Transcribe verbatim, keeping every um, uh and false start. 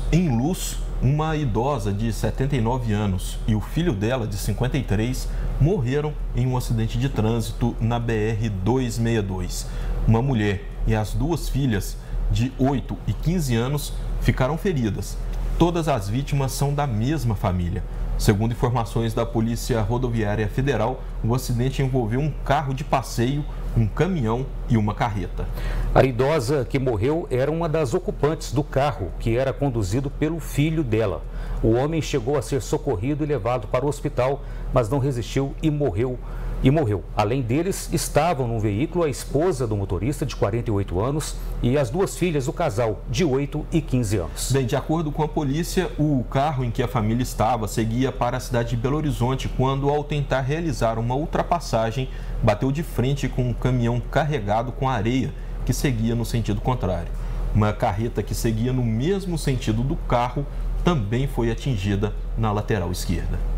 Em Luz, uma idosa de setenta e nove anos e o filho dela, de cinquenta e três, morreram em um acidente de trânsito na B R duzentos e sessenta e dois. Uma mulher e as duas filhas, de oito e quinze anos, ficaram feridas. Todas as vítimas são da mesma família. Segundo informações da Polícia Rodoviária Federal, o acidente envolveu um carro de passeio, um caminhão e uma carreta. A idosa que morreu era uma das ocupantes do carro, que era conduzido pelo filho dela. O homem chegou a ser socorrido e levado para o hospital, mas não resistiu e morreu. E morreu. Além deles, estavam no veículo a esposa do motorista, de quarenta e oito anos, e as duas filhas do casal, de oito e quinze anos. Bem, de acordo com a polícia, o carro em que a família estava seguia para a cidade de Belo Horizonte quando, ao tentar realizar uma ultrapassagem, bateu de frente com um caminhão carregado com areia que seguia no sentido contrário. Uma carreta que seguia no mesmo sentido do carro também foi atingida na lateral esquerda.